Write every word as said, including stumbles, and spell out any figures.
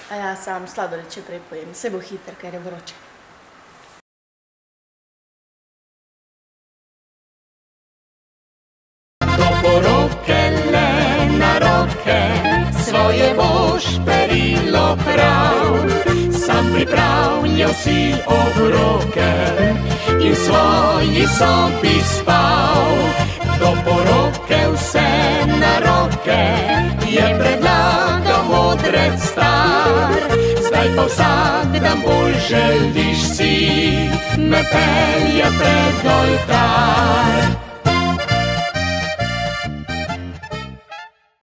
A ja sam sladoled če prej pojem. Se bo hiter, ker je vroče. Do poroke le na roke svoje boš perilo prav. Sam pripravljal si obroke in svoji sobi spal. Do poroke vse na roke je predlagal modrec star. Zdaj pa vsak dan bolj želiš si me peljat pred oltar.